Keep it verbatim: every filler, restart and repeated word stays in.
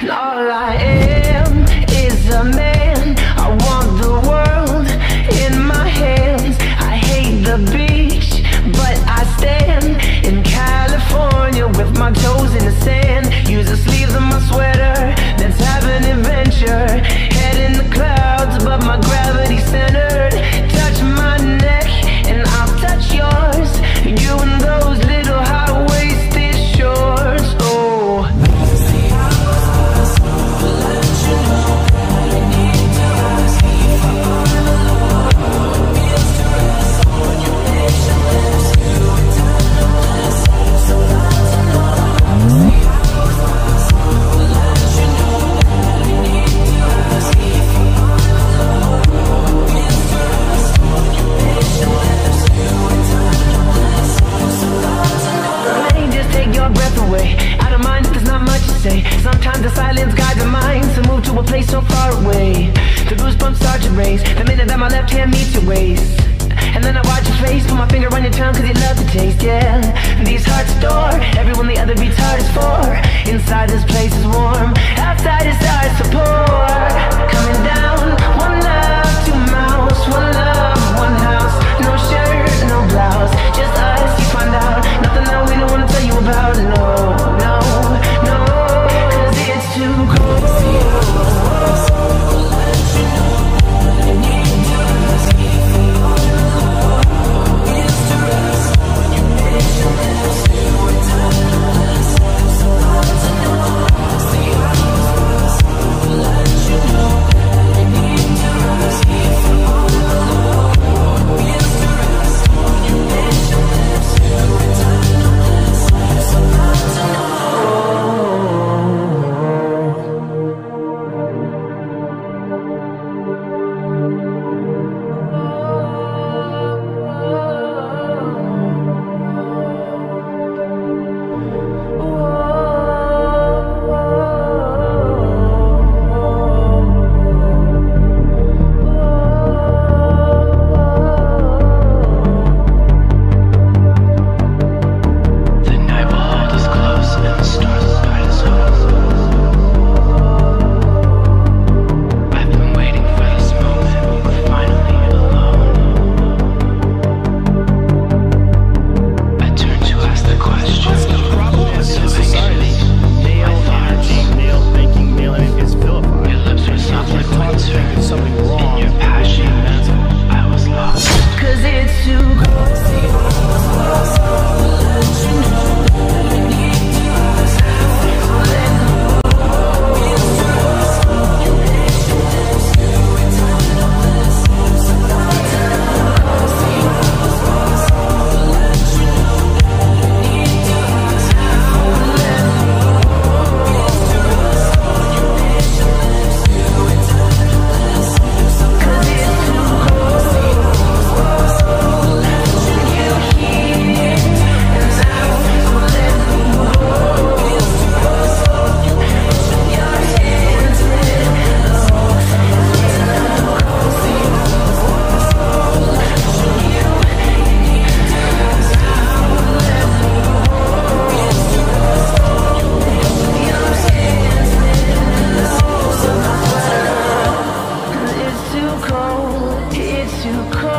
all I am is a man. I want the world in my hands. I hate the beach, but I stand in California with my toes in the sand. Use the sleeves of my sweater, let's have an adventure. Head in the clouds, but my gravity's centered. Touch my neck and I'll touch yours. You and those little high-waisted shorts. Oh, sometimes the silence guides the mind to move to a place so far away. The goosebumps start to raise the minute that my left hand meets your waist. And then I watch your face, put my finger on your tongue cause you love the taste, yeah. These hearts adore everyone the other beats hard is for. Inside this place is warm, outside it starts to pour. Coming down, one love, two mouths, one love, one house. No shirt, no blouse, just us, you find out. Nothing that we don't wanna tell you about, no, no, no. It's too cold. Too cold, it's too cold.